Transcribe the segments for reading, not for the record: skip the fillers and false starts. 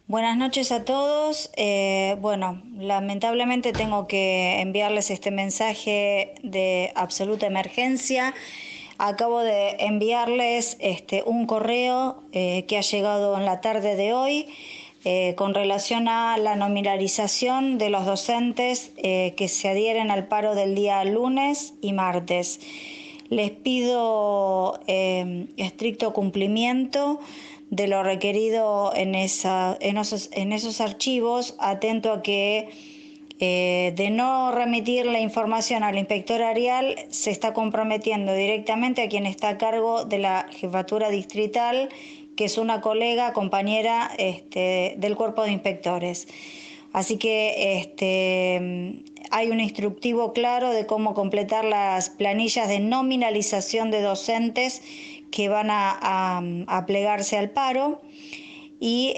Buenas noches a todos. Bueno, lamentablemente tengo que enviarles este mensaje de absoluta emergencia. Acabo de enviarles un correo que ha llegado en la tarde de hoy con relación a la nominalización de los docentes que se adhieren al paro del día lunes y martes. Les pido estricto cumplimiento de lo requerido en esos archivos, atento a que de no remitir la información al inspector Arial se está comprometiendo directamente a quien está a cargo de la jefatura distrital, que es una colega, compañera del cuerpo de inspectores. Así que hay un instructivo claro de cómo completar las planillas de nominalización de docentes que van a plegarse al paro y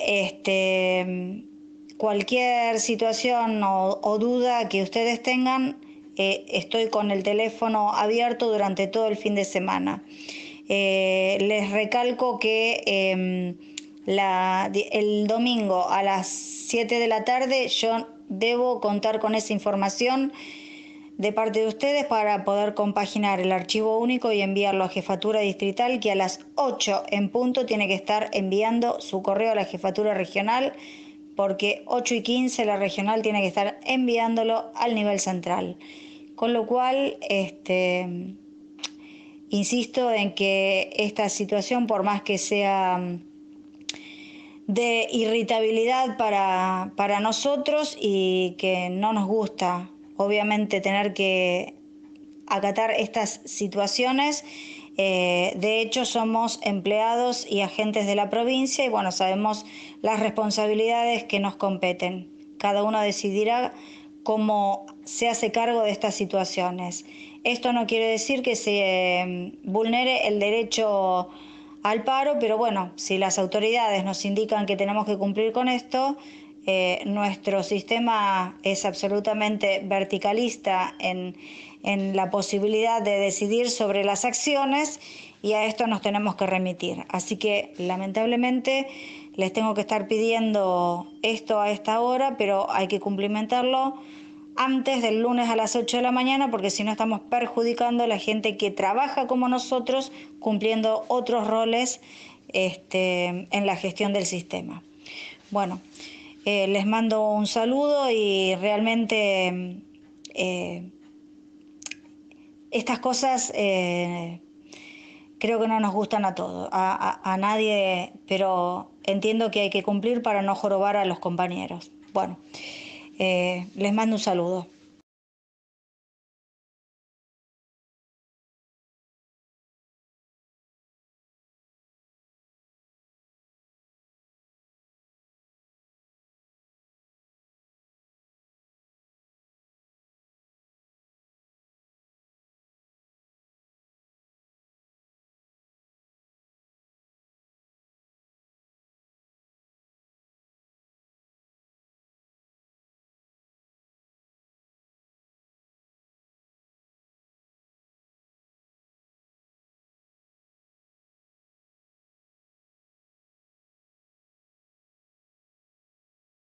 cualquier situación o duda que ustedes tengan, estoy con el teléfono abierto durante todo el fin de semana. Les recalco que el domingo a las 7 de la tarde yo debo contar con esa información de parte de ustedes para poder compaginar el archivo único y enviarlo a Jefatura Distrital, que a las 8 en punto tiene que estar enviando su correo a la Jefatura Regional, porque 8:15 la regional tiene que estar enviándolo al nivel central. Con lo cual, insisto en que esta situación, por más que sea de irritabilidad para nosotros y que no nos gusta, obviamente, tener que acatar estas situaciones, de hecho somos empleados y agentes de la provincia y bueno, sabemos las responsabilidades que nos competen. Cada uno decidirá cómo se hace cargo de estas situaciones. Esto no quiere decir que se vulnere el derecho al paro, pero bueno, si las autoridades nos indican que tenemos que cumplir con esto, nuestro sistema es absolutamente verticalista en la posibilidad de decidir sobre las acciones y a esto nos tenemos que remitir. Así que lamentablemente les tengo que estar pidiendo esto a esta hora, pero hay que cumplimentarlo antes del lunes a las 8 de la mañana, porque si no estamos perjudicando a la gente que trabaja como nosotros, cumpliendo otros roles en la gestión del sistema. Bueno, les mando un saludo y realmente estas cosas creo que no nos gustan a todos, a nadie, pero entiendo que hay que cumplir para no jorobar a los compañeros. Bueno, les mando un saludo.